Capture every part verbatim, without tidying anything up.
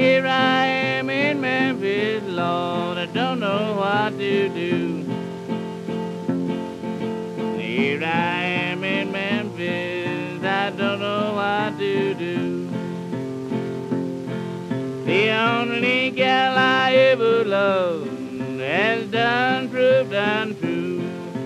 Here I am in Memphis, Lord, I don't know what to do. Here I am in Memphis, I don't know what to do. The only gal I ever loved has done proved untrue.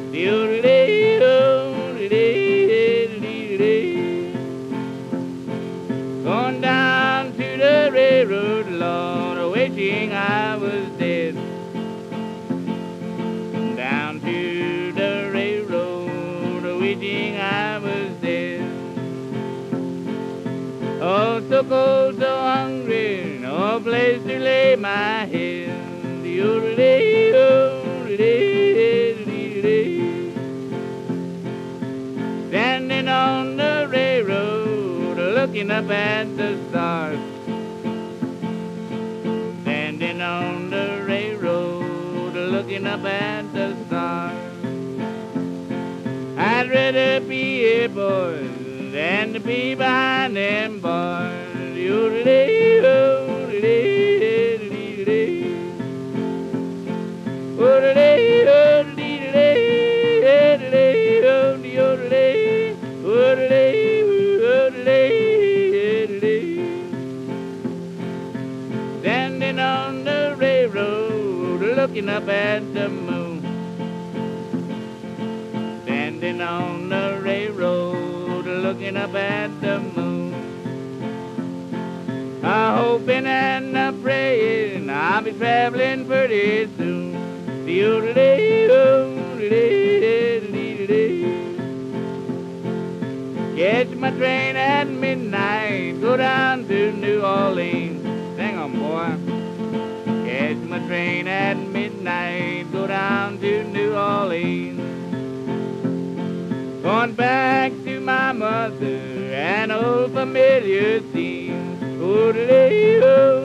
Going down to the railroad, Lord, wishing I was dead. Down to the railroad, wishing I was dead. Oh, so cold, so hungry, no place to lay my head. Standing on the railroad, looking up at the stars. Standing on the railroad, looking up at the stars. I'd rather be a boy than to be behind them bars. Standing on the railroad, looking up at the moon. Standing on the railroad, looking up at the moon. I'm hoping and I'm praying I'll be traveling pretty soon. Catch my train at midnight, go down to New Orleans. Hang on, boy. Catch my train at midnight, go down to New Orleans. Going back to my mother, an old familiar scene. Oh,